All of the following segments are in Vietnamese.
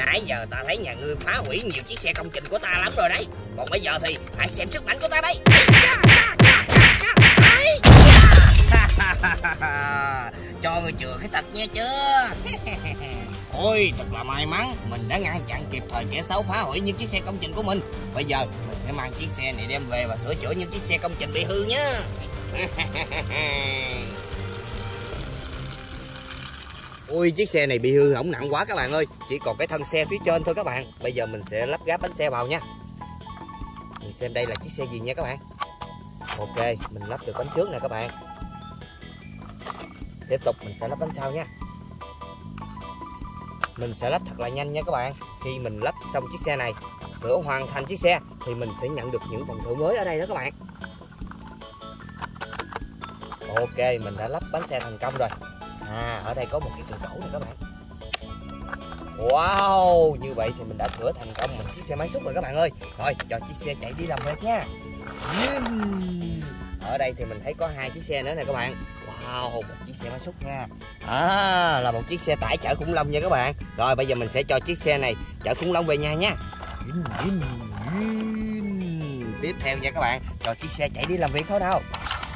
nãy giờ ta thấy nhà ngươi phá hủy nhiều chiếc xe công trình của ta lắm rồi đấy. Còn bây giờ thì hãy xem sức mạnh của ta đây. Cho người chừa cái tật nha chưa. Ôi thật là may mắn, mình đã ngăn chặn kịp thời kẻ xấu phá hủy những chiếc xe công trình của mình. Bây giờ mình sẽ mang chiếc xe này đem về và sửa chữa những chiếc xe công trình bị hư nhé. Ui, chiếc xe này bị hư hỏng nặng quá các bạn ơi. Chỉ còn cái thân xe phía trên thôi các bạn. Bây giờ mình sẽ lắp ráp bánh xe vào nha. Mình xem đây là chiếc xe gì nha các bạn. Ok, mình lắp được bánh trước nè các bạn. Tiếp tục mình sẽ lắp bánh sau nha. Mình sẽ lắp thật là nhanh nha các bạn. Khi mình lắp xong chiếc xe này, sửa hoàn thành chiếc xe, thì mình sẽ nhận được những phần thưởng mới ở đây đó các bạn. Ok, mình đã lắp bánh xe thành công rồi. Ở đây có một cái cửa sổ này các bạn. Wow, như vậy thì mình đã sửa thành công một chiếc xe máy xúc rồi các bạn ơi. Thôi, cho chiếc xe chạy đi làm việc nha. Ở đây thì mình thấy có 2 chiếc xe nữa nè các bạn. Wow, một chiếc xe máy xúc nha. Là một chiếc xe tải chở khủng long nha các bạn. Rồi bây giờ mình sẽ cho chiếc xe này chở khủng long về nhà nha. Tiếp theo nha các bạn, cho chiếc xe chạy đi làm việc thôi nào.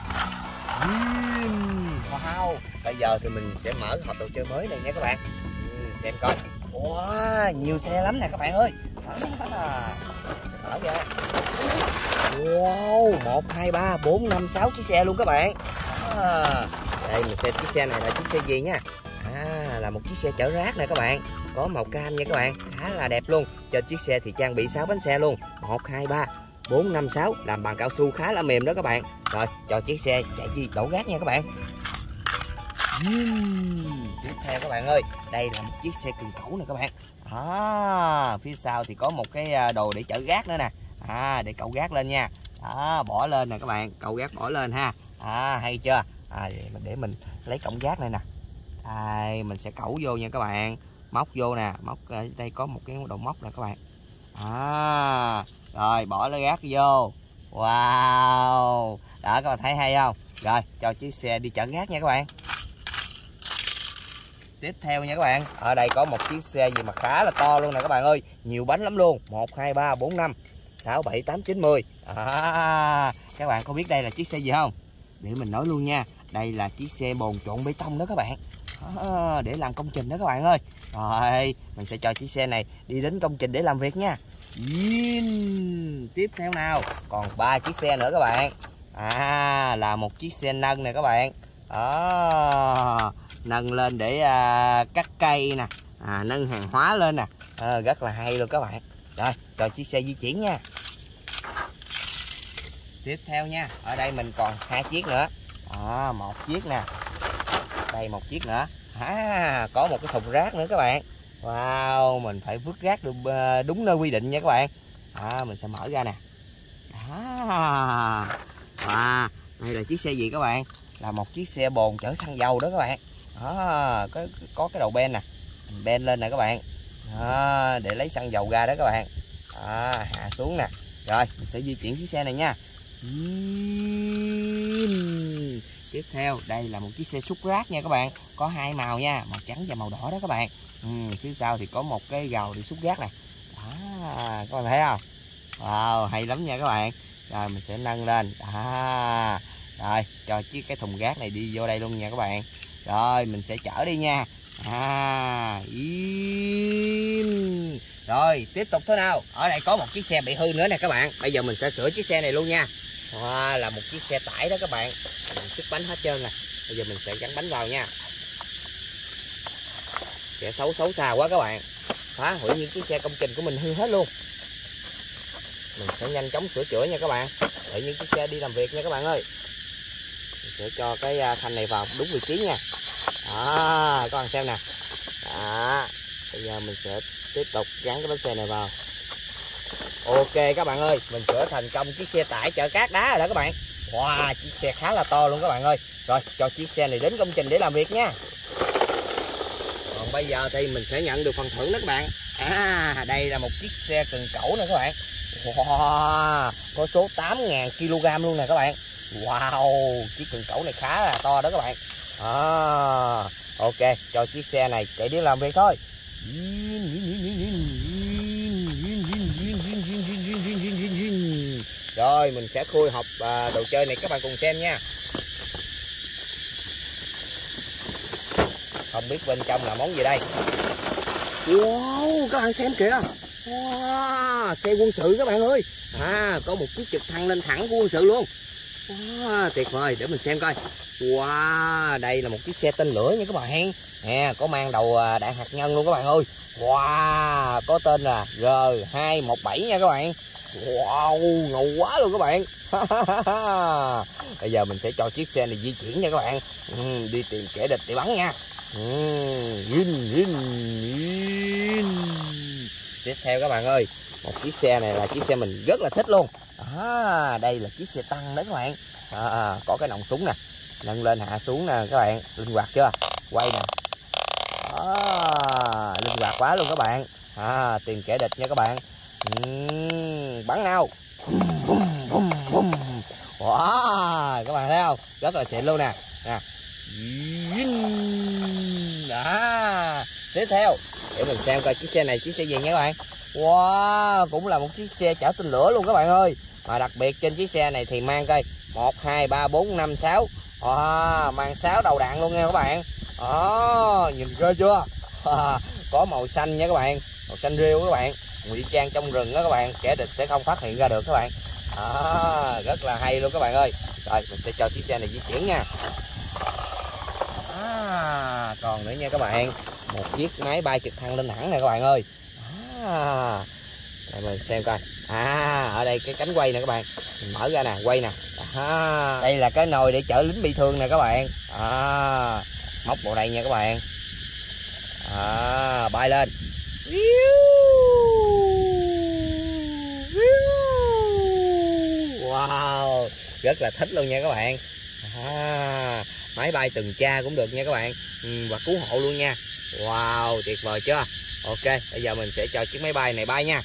Wow, bây giờ thì mình sẽ mở hộp đồ chơi mới này nha các bạn. Xem coi. Wow, nhiều xe lắm nè các bạn ơi. Mở ra. Wow, 1, 2, 3, 4, 5, 6 chiếc xe luôn các bạn. Đây mình xem chiếc xe này là chiếc xe gì nha. Là một chiếc xe chở rác nè các bạn. Có màu cam nha các bạn, khá là đẹp luôn. Trên chiếc xe thì trang bị 6 bánh xe luôn. 1, 2, 3, 4, 5, 6. Làm bằng cao su khá là mềm đó các bạn. Rồi cho chiếc xe chạy đi đổ rác nha các bạn. Tiếp theo các bạn ơi, đây là một chiếc xe cần cẩu nè các bạn. Phía sau thì có một cái đồ để chở rác nữa nè. Để cẩu rác lên nha. Bỏ lên nè các bạn, cẩu rác bỏ lên ha. Hay chưa. Để mình lấy cổng rác này nè. Đây mình sẽ cẩu vô nha các bạn. Móc vô nè, móc ở đây có một cái đầu móc nè các bạn. Rồi bỏ lấy rác vô. Wow, đó các bạn thấy hay không. Rồi cho chiếc xe đi chở rác nha các bạn. Tiếp theo nha các bạn, ở đây có một chiếc xe gì mà khá là to luôn nè các bạn ơi. Nhiều bánh lắm luôn. 1, 2, 3, 4, 5, 6, 7, 8, 9, 10. Các bạn có biết đây là chiếc xe gì không? Để mình nói luôn nha. Đây là chiếc xe bồn trộn bê tông đó các bạn. Để làm công trình đó các bạn ơi. Rồi mình sẽ cho chiếc xe này đi đến công trình để làm việc nha. Tiếp theo nào, còn 3 chiếc xe nữa các bạn. Là một chiếc xe nâng nè các bạn. Nâng lên để cắt cây nè, nâng hàng hóa lên nè. Rất là hay luôn các bạn. Rồi cho chiếc xe di chuyển nha. Tiếp theo nha, ở đây mình còn 2 chiếc nữa. Một chiếc nè, đây một chiếc nữa. Có một cái thùng rác nữa các bạn. Wow, mình phải vứt rác được đúng nơi quy định nha các bạn. Mình sẽ mở ra nè. Đây là chiếc xe gì các bạn? Là một chiếc xe bồn chở xăng dầu đó các bạn. Có cái đầu ben nè, mình ben lên nè các bạn. Để lấy xăng dầu ra đó các bạn. Hạ xuống nè. Rồi mình sẽ di chuyển chiếc xe này nha. Tiếp theo đây là một chiếc xe xúc rác nha các bạn. Có 2 màu nha, màu trắng và màu đỏ đó các bạn. Phía sau thì có một cái gầu để xúc rác này. Các bạn thấy không? Wow, hay lắm nha các bạn. Rồi mình sẽ nâng lên. Rồi cho cái thùng rác này đi vô đây luôn nha các bạn. Rồi mình sẽ chở đi nha. Rồi tiếp tục thế nào. Ở đây có một chiếc xe bị hư nữa nè các bạn. Bây giờ mình sẽ sửa chiếc xe này luôn nha. Là một chiếc xe tải đó các bạn. Mình xức bánh hết trơn nè. Bây giờ mình sẽ gắn bánh vào nha. Kẻ xấu xa quá các bạn, phá hủy những chiếc xe công trình của mình hư hết luôn. Mình sẽ nhanh chóng sửa chữa nha các bạn, để những chiếc xe đi làm việc nha các bạn ơi. Mình sẽ cho cái thanh này vào đúng vị trí nha. Các bạn xem nè. Bây giờ mình sẽ tiếp tục gắn cái bánh xe này vào. Ok các bạn ơi, mình sửa thành công chiếc xe tải chở cát đá rồi đó các bạn. Wow, chiếc xe khá là to luôn các bạn ơi. Rồi cho chiếc xe này đến công trình để làm việc nha. Còn bây giờ thì mình sẽ nhận được phần thưởng đó các bạn. Đây là một chiếc xe cần cẩu nè các bạn. Wow, có số 8.000 kg luôn nè các bạn. Wow, chiếc cần cẩu này khá là to đó các bạn. Ok, cho chiếc xe này chạy đi làm việc thôi. Rồi mình sẽ khui hộp đồ chơi này các bạn cùng xem nha. Không biết bên trong là món gì đây. Wow, các bạn xem kìa. Wow, xe quân sự các bạn ơi. Có một chiếc trực thăng lên thẳng của quân sự luôn. Wow, tuyệt vời, để mình xem coi. Wow, đây là một chiếc xe tên lửa nha các bạn. Nè, có mang đầu đạn hạt nhân luôn các bạn ơi. Wow, có tên là G217 nha các bạn. Wow, ngầu quá luôn các bạn. Bây giờ mình sẽ cho chiếc xe này di chuyển nha các bạn. Đi tìm kẻ địch để bắn nha. Tiếp theo các bạn ơi, một chiếc xe này là chiếc xe mình rất là thích luôn. Đây là chiếc xe tăng đó các bạn. Có cái nòng súng nè, nâng lên hạ xuống nè các bạn, linh hoạt chưa? Quay nè. Linh hoạt quá luôn các bạn. Tìm kẻ địch nha các bạn. Bắn nào. Wow, các bạn thấy không? Rất là xịn luôn nè. Tiếp theo để mình xem coi chiếc xe này chiếc xe gì nha các bạn. Wow, cũng là một chiếc xe chở tên lửa luôn các bạn ơi. Mà đặc biệt trên chiếc xe này thì mang coi 1, 2, 3, 4, 5, 6. Mang 6 đầu đạn luôn nha các bạn. Nhìn ghê chưa? Có màu xanh nha các bạn, màu xanh rêu các bạn, ngụy trang trong rừng đó các bạn, kẻ địch sẽ không phát hiện ra được các bạn. Rất là hay luôn các bạn ơi. Rồi mình sẽ cho chiếc xe này di chuyển nha. Còn nữa nha các bạn, một chiếc máy bay trực thăng lên thẳng nè các bạn ơi. Để mình xem coi. Ở đây cái cánh quay nè các bạn, mình mở ra nè, quay nè. Đây là cái nồi để chở lính bị thương nè các bạn. Móc vào đây nha các bạn. Bay lên. Wow, rất là thích luôn nha các bạn. Máy bay tuần tra cũng được nha các bạn. Và cứu hộ luôn nha. Wow, tuyệt vời chưa? Ok, bây giờ mình sẽ cho chiếc máy bay này bay nha.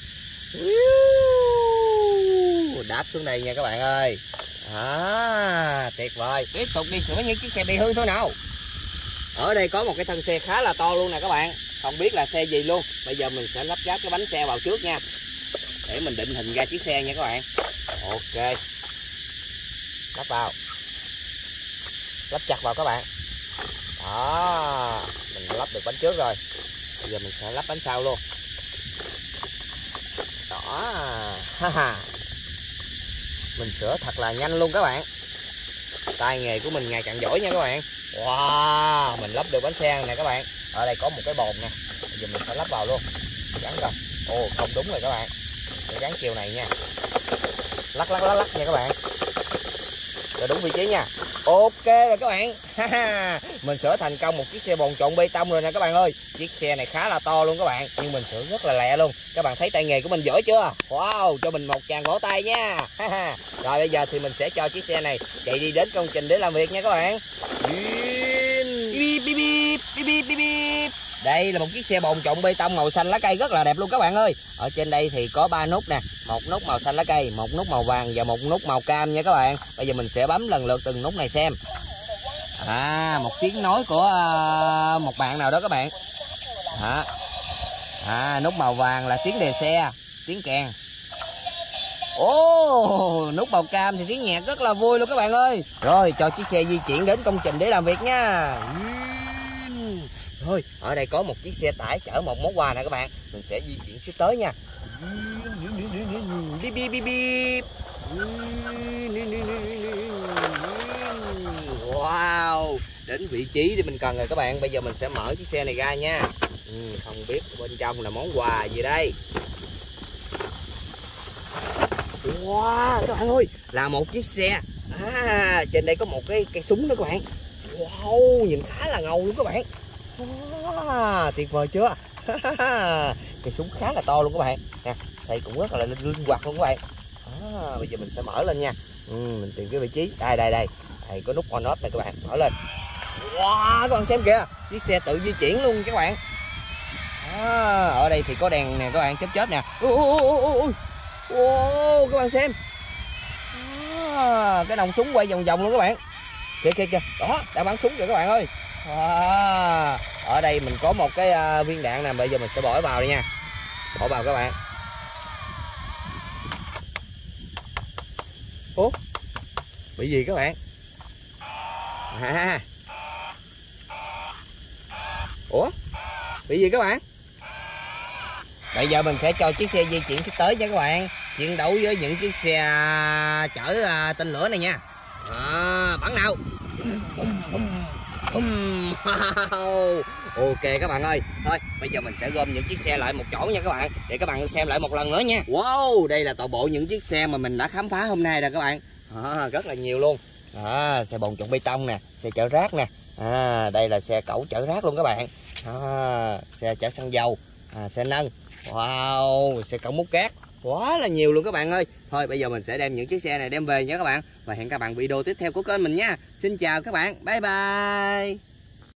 Đáp xuống đây nha các bạn ơi. Tuyệt vời. Tiếp tục đi sửa những chiếc xe bị hư thôi nào. Ở đây có một cái thân xe khá là to luôn nè các bạn. Không biết là xe gì luôn. Bây giờ mình sẽ lắp ráp cái bánh xe vào trước nha, để mình định hình ra chiếc xe nha các bạn. Ok, lắp vào, lắp chặt vào các bạn. Mình đã lắp được bánh trước rồi. Bây giờ mình sẽ lắp bánh sau luôn. Mình sửa thật là nhanh luôn các bạn. Tay nghề của mình ngày càng giỏi nha các bạn. Wow, mình lắp được bánh xe nè các bạn. Ở đây có một cái bồn nè, bây giờ mình sẽ lắp vào luôn. Gắn rồi. Không đúng rồi các bạn, để gắn chiều này nha. Lắc nha các bạn, cho đúng vị trí nha. Ok rồi các bạn. Mình sửa thành công một chiếc xe bồn trộn bê tông rồi nè các bạn ơi. Chiếc xe này khá là to luôn các bạn, nhưng mình sửa rất là lẹ luôn. Các bạn thấy tay nghề của mình giỏi chưa? Wow, cho mình một tràng vỗ tay nha. Rồi bây giờ thì mình sẽ cho chiếc xe này chạy đi đến công trình để làm việc nha các bạn. Đây là một chiếc xe bồn trộn bê tông màu xanh lá cây rất là đẹp luôn các bạn ơi. Ở trên đây thì có 3 nút nè, một nút màu xanh lá cây, một nút màu vàng và một nút màu cam nha các bạn. Bây giờ mình sẽ bấm lần lượt từng nút này xem. Một tiếng nói của một bạn nào đó các bạn. Nút màu vàng là tiếng đề xe, tiếng kèn. Nút màu cam thì tiếng nhạc rất là vui luôn các bạn ơi. Rồi cho chiếc xe di chuyển đến công trình để làm việc nha. Rồi ở đây có một chiếc xe tải chở một món quà nè các bạn. Mình sẽ di chuyển sắp tới nha. Wow, đến vị trí để mình cần rồi các bạn. Bây giờ mình sẽ mở chiếc xe này ra nha. Không biết bên trong là món quà gì đây. Wow các bạn ơi, là một chiếc xe. Trên đây có một cái cây súng đó các bạn. Wow, nhìn khá là ngầu luôn các bạn. Tuyệt vời chưa? Cây súng khá là to luôn các bạn. Xây cũng rất là linh hoạt luôn các bạn. Bây giờ mình sẽ mở lên nha. Mình tìm cái vị trí. Đây có nút on off này các bạn. Mở lên. Wow, các bạn xem kìa, chiếc xe tự di chuyển luôn các bạn. Ở đây thì có đèn nè các bạn, chớp nè. Wow, các bạn xem. Cái nòng súng quay vòng vòng luôn các bạn. Kìa. Đó, đã bắn súng rồi các bạn ơi. Ở đây mình có một cái viên đạn nè, bây giờ mình sẽ bỏ vào đây nha. Bỏ vào các bạn. Ủa, bị gì các bạn? À. Ủa, bị gì các bạn? Bây giờ mình sẽ cho chiếc xe di chuyển sắp tới nha các bạn, chiến đấu với những chiếc xe chở tên lửa này nha. Bắn nào. Ok các bạn ơi, thôi bây giờ mình sẽ gom những chiếc xe lại một chỗ nha các bạn, để các bạn xem lại một lần nữa nha. Wow, đây là toàn bộ những chiếc xe mà mình đã khám phá hôm nay rồi các bạn. Rất là nhiều luôn. Xe bồn trộn bê tông nè, xe chở rác nè, đây là xe cẩu chở rác luôn các bạn. Xe chở xăng dầu, xe nâng, wow, xe cẩu múc cát, quá là nhiều luôn các bạn ơi. Thôi bây giờ mình sẽ đem những chiếc xe này đem về nha các bạn, và hẹn các bạn video tiếp theo của kênh mình nha. Xin chào các bạn, bye bye.